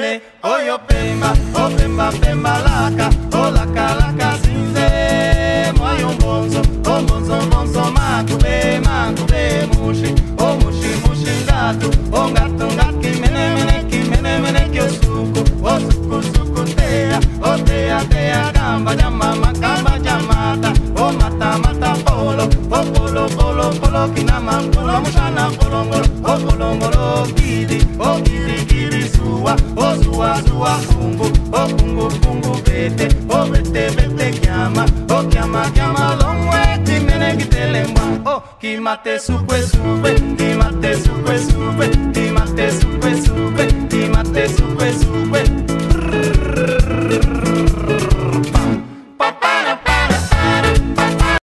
zinze. Oyo pemba, o pemba pemba laka, o laka laka zinze. Moyo mbonzo, o mbonzo mbonzo makube makube mushi, o mushi mushi ngatu, o ngatu ngaki mene mene kyo suku, o suku suku tea, o tea tea kamba jamama kamba jamata, o mata mata polo, o polo polo polo kinama polo mushana polongolo, o polongolo kidi, o kidi kidi suwa, o suwa suwa kungu, o kungu kungu bete, o bete bete kiama, o kiama kiama longwe kimene kitelemba, o kimate supwe supwe, kimate supwe supwe, kimate supwe